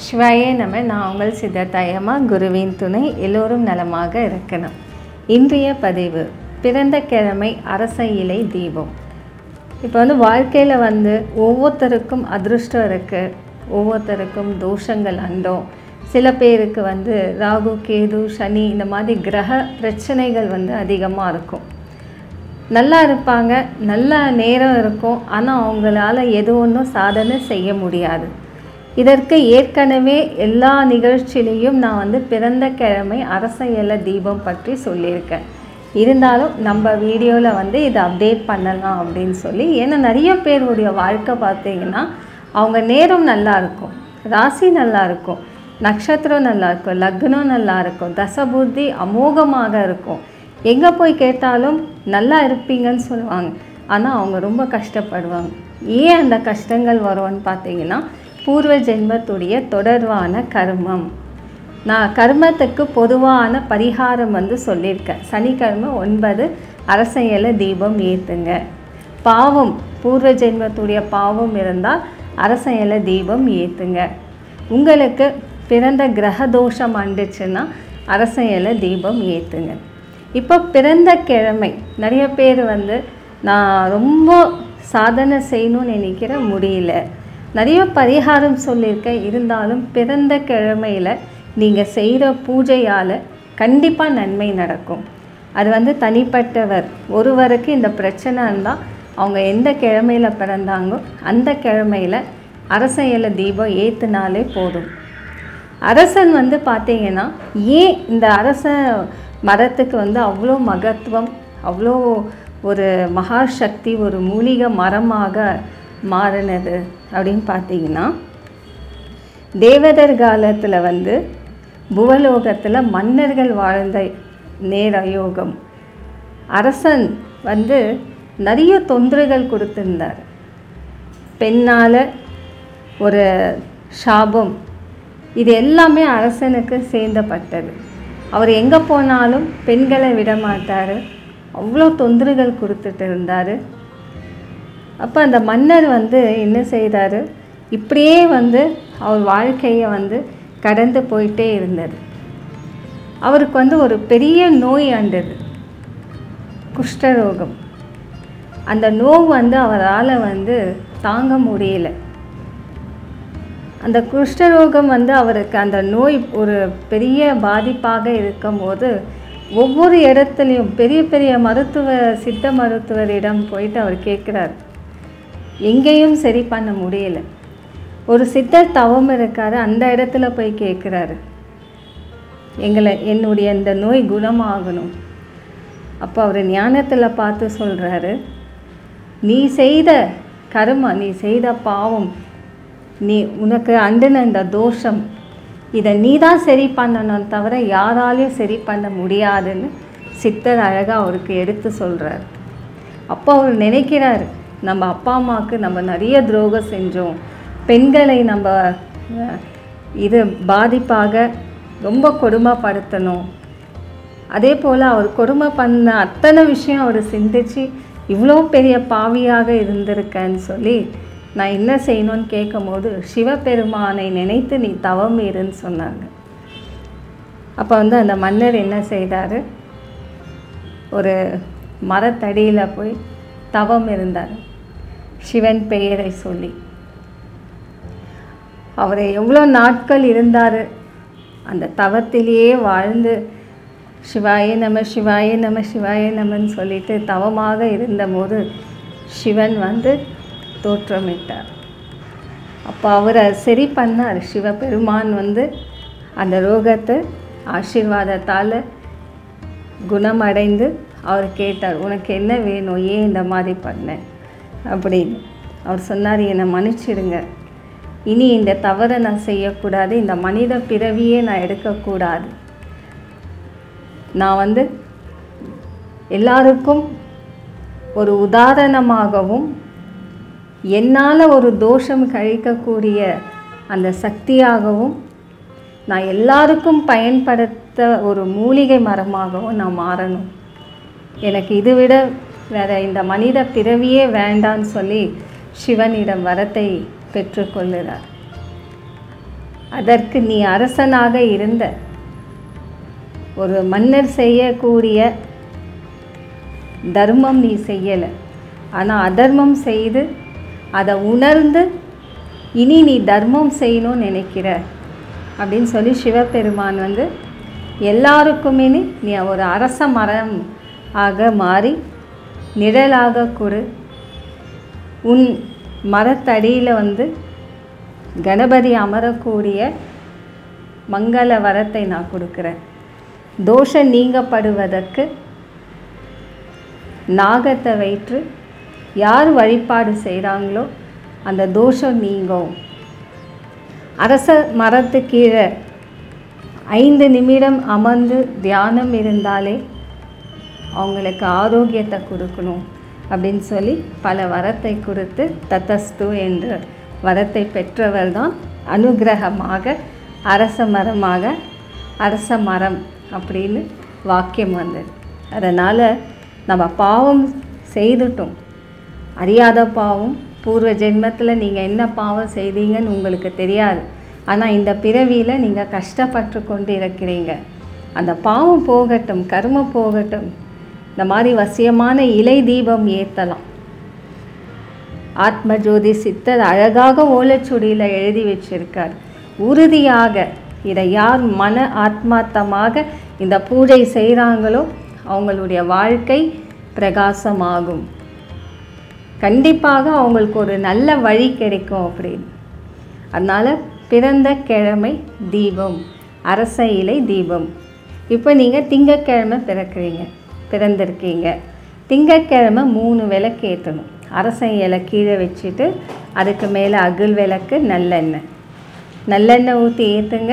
சிவாயே நம்ம நான் உங்கள் சித்தத்தாயம்மா குருவின் துணை எல்லோரும் நலமாக இருக்கணும். இன்றைய பதிவு பிறந்த கிழமை அரச இலை தீபம். இப்போ வாழ்க்கையில் ஒவ்வொருத்தருக்கும் அதிருஷ்டம் இருக்குது, ஒவ்வொருத்தருக்கும் தோஷங்கள் அண்டோம். சில பேருக்கு ராகு கேது சனி இந்த மாதிரி கிரக பிரச்சனைகள் அதிகமாக இருக்கும். நல்லா இருப்பாங்க, நல்ல நேரம் இருக்கும், ஆனால் அவங்களால எது ஒன்றும் சாதனை செய்ய முடியாது. இதற்கு ஏற்கனவே எல்லா நிகழ்ச்சியிலையும் நான் பிறந்த கிழமை அரச இலை தீபம் பற்றி சொல்லியிருக்கேன். இருந்தாலும் நம்ம வீடியோவில் இதை அப்டேட் பண்ணலாம் அப்படின்னு சொல்லி, ஏன்னா நிறைய பேருடைய வாழ்க்கை பார்த்திங்கன்னா அவங்க நேரம் நல்லா இருக்கும், ராசி நல்லா இருக்கும், நட்சத்திரம் நல்லா இருக்கும், லக்னம் நல்லா இருக்கும், தசபுத்தி அமோகமாக இருக்கும். எங்கே போய் கேட்டாலும் நல்லா இருப்பீங்கன்னு சொல்லுவாங்க, ஆனால் அவங்க ரொம்ப கஷ்டப்படுவாங்க. ஏன் அந்த கஷ்டங்கள் வரும்னு பார்த்தீங்கன்னா பூர்வ ஜென்மத்துடைய தொடர்பான கர்மம். நான் கர்மத்துக்கு பொதுவான பரிகாரம் சொல்லியிருக்கேன். சனிக்கிழமை 9 அரச இலை தீபம் ஏற்றுங்க. பாவம் பூர்வ ஜென்மத்துடைய பாவம் இருந்தால் அரச இலை தீபம் ஏற்றுங்க. உங்களுக்கு பிறந்த கிரக தோஷம் அண்டுச்சுன்னா அரச இலை தீபம் ஏற்றுங்க. இப்போ பிறந்த கிழமை நிறைய பேர் நான் ரொம்ப சாதனை செய்யணும்னு நினைக்கிற முடியல, நிறைய பரிகாரம் சொல்லியிருக்கேன். இருந்தாலும் பிறந்த கிழமையில் நீங்கள் செய்கிற பூஜையால் கண்டிப்பாக நன்மை நடக்கும். அது தனிப்பட்டவர் ஒருவருக்கு இந்த பிரச்சனை இருந்தால் அவங்க எந்த கிழமையில் பிறந்தாங்கோ அந்த கிழமையில் அரச இலை தீபம் ஏற்றுனாலே போதும். அரசன் பார்த்தீங்கன்னா ஏன் இந்த அரச மரத்துக்கு அவ்வளோ மகத்துவம், அவ்வளோ ஒரு மகாசக்தி, ஒரு மூலிகை மரமாக மாறினது அப்படின்னு பார்த்தீங்கன்னா, தேவதர் காலத்தில் புவலோகத்தில் மன்னர்கள் வாழ்ந்த நேர யோகம். அரசன் நிறைய தொந்தரவுகள் கொடுத்துருந்தார். பெண்ணால் ஒரு சாபம், இது எல்லாமே அரசனுக்கு சேர்ந்தப்பட்டது. அவர் எங்கே போனாலும் பெண்களை விட மாட்டார், அவ்வளோ தொந்தரவுகள் கொடுத்துட்டு இருந்தார். அப்போ அந்த மன்னர் என்ன செய்தார், இப்படியே அவர் வாழ்க்கையை கடந்து போயிட்டே இருந்தது. அவருக்கு ஒரு பெரிய நோய் ஆண்டது, குஷ்டரோகம். அந்த நோய் அவரால் தாங்க முடியல. அந்த குஷ்டரோகம் அவருக்கு அந்த நோய் ஒரு பெரிய பாதிப்பாக இருக்கும்போது ஒவ்வொரு இடத்துலையும் பெரிய பெரிய சித்த மருத்துவரிடம் போயிட்டு அவர் கேட்குறார். எங்கேயும் சரி பண்ண முடியல. ஒரு சித்தர் தவம் இருக்கார், அந்த இடத்துல போய் கேட்குறாரு, என்னுடைய இந்த நோய் குணமாகணும். அப்போ அவர் ஞானத்தில் பார்த்து சொல்கிறாரு, நீ செய்த கர்ம, நீ செய்த பாவம், உனக்கு அண்டின இந்த தோஷம், இதை நீ தான் சரி பண்ணணும் தவிர யாராலையும் சரி பண்ண முடியாதுன்னு சித்தர் அழகாக அவருக்கு எடுத்து சொல்கிறார். அப்போ அவர் நினைக்கிறார், நம்ம அப்பா அம்மாவுக்கு நம்ம நிறைய துரோகம் செஞ்சோம், பெண்களை நம்ம இது பாதிப்பாக ரொம்ப கொடுமைப்படுத்தணும். அதே போல் அவர் கொடுமை பண்ண அத்தனை விஷயம் அவர் சிந்திச்சு இவ்வளோ பெரிய பாவியாக இருந்திருக்கேன்னு சொல்லி நான் என்ன செய்யணும்னு கேட்கும்போது சிவபெருமானை நினைத்து நீ தவம் இருன்னு சொன்னாங்க. அப்போ அந்த மன்னர் என்ன செய்தார், ஒரு மரத்தடியில் போய் தவம் இருந்தார், சிவன் பெயரை சொல்லி. அவர் எவ்வளோ நாட்கள் இருந்தார், அந்த தவத்திலேயே வாழ்ந்து சிவாய நம சிவாய நம சிவாய நமன்னு சொல்லிட்டு தவமாக இருந்தபோது சிவன் தோற்றமிட்டார். அப்போ அவரை சரி பண்ணார். சிவபெருமான் அந்த ரோகத்தை ஆசீர்வாதத்தால் குணமடைந்து அவர் கேட்டார், உனக்கு என்ன வேணும், ஏன் இந்த மாதிரி பண்ண அப்படின்னு. அவர் சொன்னார், என்னை மன்னிச்சிடுங்க, இனி இந்த தவறை நான் செய்யக்கூடாது, இந்த மனித பிறவியே நான் எடுக்கக்கூடாது. நான் எல்லாருக்கும் ஒரு உதாரணமாகவும் என்னால் ஒரு தோஷம் கழிக்கக்கூடிய அந்த சக்தியாகவும் நான் எல்லாருக்கும் பயன்படுத்த ஒரு மூலிகை மரமாகவும் நான் மாறணும். எனக்கு இது விட வேறு இந்த மனித பிறவியே வேண்டான்னு சொல்லி சிவனிடம் வரத்தை பெற்றுக்கொள்கிறார். அதற்கு நீ அரசனாக இருந்த ஒரு மன்னர் செய்யக்கூடிய தர்மம் நீ செய்யலை, ஆனால் அதர்மம் செய்து அதை உணர்ந்து இனி நீ தர்மம் செய்யணும்னு நினைக்கிற அப்படின்னு சொல்லி சிவபெருமான் வந்து எல்லாருக்குமே நீ ஒரு அரச மரம் ஆக மாறி நிழலாக கொடு, உன் மரத்தடியில் வந்து கணபதி அமரக்கூடிய மங்கள வரத்தை நான் கொடுக்குறேன், தோஷம் நீங்கப்படுவதற்கு நாகத்தை வைத்து யார் வழிபாடு செய்கிறாங்களோ அந்த தோஷம் நீங்கும், அரச மரத்து கீழே 5 நிமிடம் அமர்ந்து தியானம் இருந்தாலே அவங்களுக்கு ஆரோக்கியத்தை கொடுக்கணும் அப்படின்னு சொல்லி பல வரத்தை கொடுத்து தத்தஸ்து என்ற வரத்தை பெற்றவர் தான் அனுகிரகமாக அரச மரம் அப்படின்னு வாக்கியம் வந்தது. அதனால் நம்ம பாவம் செய்துட்டோம், அறியாத பாவம், பூர்வ ஜென்மத்தில் நீங்கள் என்ன பாவம் செய்தீங்கன்னு உங்களுக்கு தெரியாது, ஆனால் இந்த பிறவியில் நீங்கள் கஷ்டப்பட்டு கொண்டு இருக்கிறீங்க. அந்த பாவம் போகட்டும், கர்மம் போகட்டும். இந்த மாதிரி வசியமான இலை தீபம் ஏற்றலாம். ஆத்மஜோதி சித்தர் அழகாக ஓலைச்சுடியில் எழுதி வச்சிருக்கார். உறுதியாக இதை யார் மன ஆத்மார்த்தமாக இந்த பூஜை செய்கிறாங்களோ அவங்களுடைய வாழ்க்கை பிரகாசமாகும், கண்டிப்பாக அவங்களுக்கு ஒரு நல்ல வழி கிடைக்கும் அப்படின்னு. அதனால் பிறந்த கிழமை தீபம், அரச இலை தீபம். இப்போ நீங்கள் திங்கக்கிழமை பிறந்திருக்கீங்க. திங்கக்கிழமை 3 விளக்கு ஏற்றணும். அரச இலை கீழே வச்சுட்டு அதுக்கு மேலே அகல் விளக்கு நல்லெண்ணெய் ஊற்றி ஏற்றுங்க.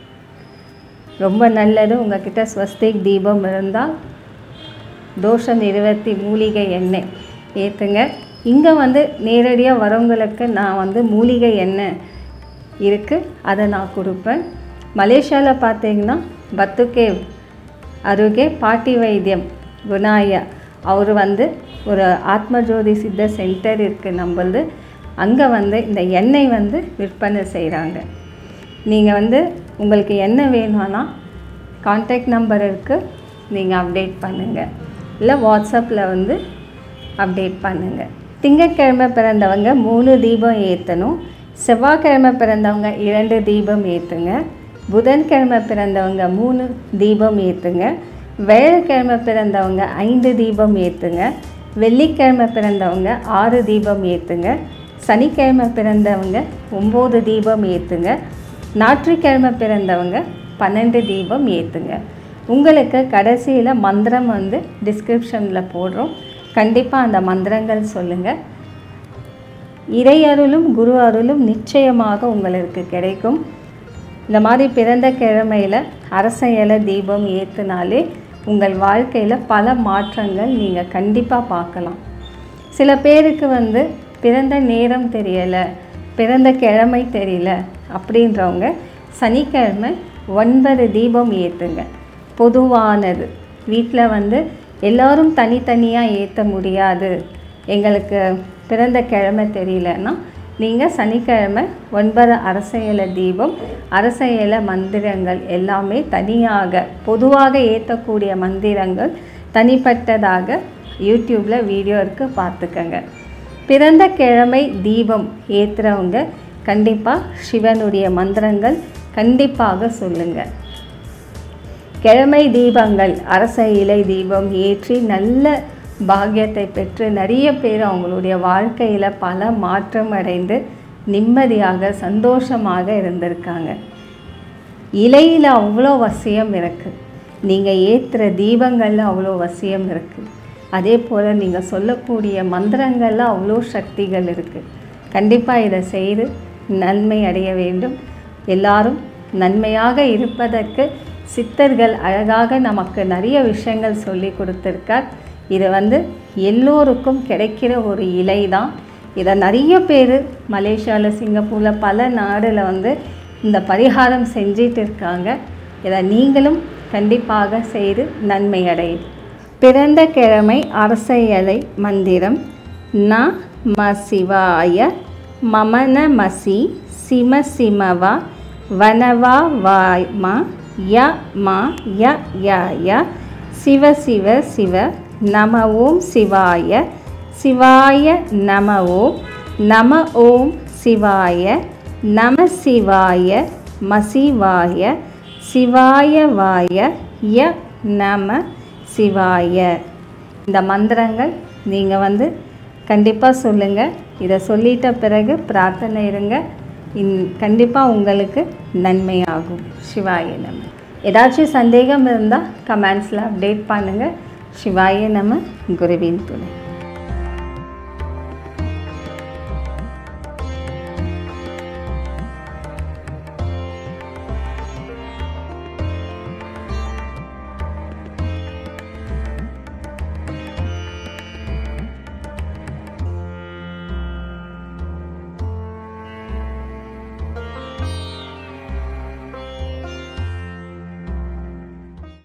ரொம்ப நல்லது. உங்கள்கிட்ட ஸ்வஸ்திக் தீபம் இருந்தால் தோஷ நிவர்த்தி மூலிகை எண்ணெய் ஏற்றுங்க. இங்கே வந்து நேரடியாக வரவங்களுக்கு நான் வந்து மூலிகை எண்ணெய் இருக்குது, அதை நான் கொடுப்பேன். மலேசியாவில் பார்த்தீங்கன்னா பத்துக்கேவ் அருகே பாட்டி வைத்தியம் குணாயா அவர் வந்து ஒரு ஆத்மஜோதி சித்த சென்டர் இருக்குது நம்மளது. அங்கே வந்து இந்த எண்ணெய் வந்து விற்பனை செய்கிறாங்க. நீங்கள் வந்து உங்களுக்கு என்ன வேணும்னா கான்டாக்ட் நம்பர் இருக்குது, நீங்கள் அப்டேட் பண்ணுங்கள், இல்லை வாட்ஸ்அப்பில் வந்து அப்டேட் பண்ணுங்கள். திங்கட்கிழமை பிறந்தவங்க 3 தீபம் ஏற்றணும். செவ்வாய்க்கிழமை பிறந்தவங்க 2 தீபம் ஏற்றுங்க. புதன்கிழமை பிறந்தவங்க 3 தீபம் ஏற்றுங்க. வியாழக்கிழமை பிறந்தவங்க 5 தீபம் ஏற்றுங்க. வெள்ளிக்கிழமை பிறந்தவங்க 6 தீபம் ஏற்றுங்க. சனிக்கிழமை பிறந்தவங்க 9 தீபம் ஏற்றுங்க. ஞாயிற்றுக்கிழமை பிறந்தவங்க 12 தீபம் ஏற்றுங்க. உங்களுக்கு கடைசியில் மந்திரம் வந்து டிஸ்கிரிப்ஷனில் போடுறோம், கண்டிப்பாக அந்த மந்திரங்கள் சொல்லுங்கள். இறை அருளும் குரு அருளும் நிச்சயமாக உங்களுக்கு கிடைக்கும். இந்த மாதிரி பிறந்த கிழமையில் அரச இலை தீபம் ஏற்றினாலே உங்கள் வாழ்க்கையில் பல மாற்றங்கள் நீங்கள் கண்டிப்பாக பார்க்கலாம். சில பேருக்கு வந்து பிறந்த நேரம் தெரியலை, பிறந்த கிழமை தெரியல அப்படின்றவங்க சனிக்கிழமை 9 தீபம் ஏற்றுங்க. பொதுவானது, வீட்டில் வந்து எல்லோரும் தனித்தனியாக ஏற்ற முடியாது, எங்களுக்கு பிறந்த கிழமை தெரியலன்னா நீங்கள் சனிக்கிழமை 9 அரச இலை தீபம், அரச இலை மந்திரங்கள் எல்லாமே தனியாக பொதுவாக ஏற்றக்கூடிய மந்திரங்கள் தனிப்பட்டதாக யூடியூப்பில் வீடியோ இருக்குது, பார்த்துக்கங்க. பிறந்த கிழமை தீபம் ஏற்றுறவங்க கண்டிப்பாக சிவனுடைய மந்திரங்கள் கண்டிப்பாக சொல்லுங்கள். கிழமை தீபங்கள் அரச இலை தீபம் ஏற்றி நல்ல பாக்கியத்தை பெற்று நிறைய பேர் அவங்களுடைய வாழ்க்கையில் பல மாற்றம் அடைந்து நிம்மதியாக சந்தோஷமாக இருந்திருக்காங்க. இலையில் அவ்வளோ வசியம் இருக்குது, நீங்கள் ஏற்றுற தீபங்களில் அவ்வளோ வசியம் இருக்குது. அதே போல் நீங்கள் சொல்லக்கூடிய மந்திரங்களில் அவ்வளோ சக்திகள் இருக்குது. கண்டிப்பாக இதை செய்து நன்மை அடைய வேண்டும். எல்லாரும் நன்மையாக இருப்பதற்கு சித்தர்கள் அழகாக நமக்கு நிறைய விஷயங்கள் சொல்லி கொடுத்துருக்கார். இது வந்து எல்லோருக்கும் கிடைக்கிற ஒரு இலை தான். இதை நிறைய பேர் மலேசியாவில், சிங்கப்பூரில், பல நாடில் வந்து இந்த பரிகாரம் செஞ்சிட்டு இருக்காங்க. இதை நீங்களும் கண்டிப்பாக செய்து நன்மை அடையும். பிறந்த கிழமை அரச இலை மந்திரம்: நம சிவாய, மம நமசி, சிம சிமவா, வனவா வாய்மா ய மா ய ய ய சிவ சிவ சிவ நம ஓம் சிவாய சிவாய நம ஓம் நம ஓம் சிவாய நம சிவாய மசிவாய சிவாய வாய ய நம சிவாய. இந்த மந்திரங்கள் நீங்கள் கண்டிப்பாக சொல்லுங்கள். இதை சொல்லிட்ட பிறகு பிரார்த்தனை இருங்க. கண்டிப்பாக உங்களுக்கு நன்மையாகும். சிவாய நம. ஏதாச்சும் சந்தேகம் இருந்தால் கமெண்ட்ஸில் அப்டேட் பண்ணுங்கள். சிவாய நம. குருவின் துணை.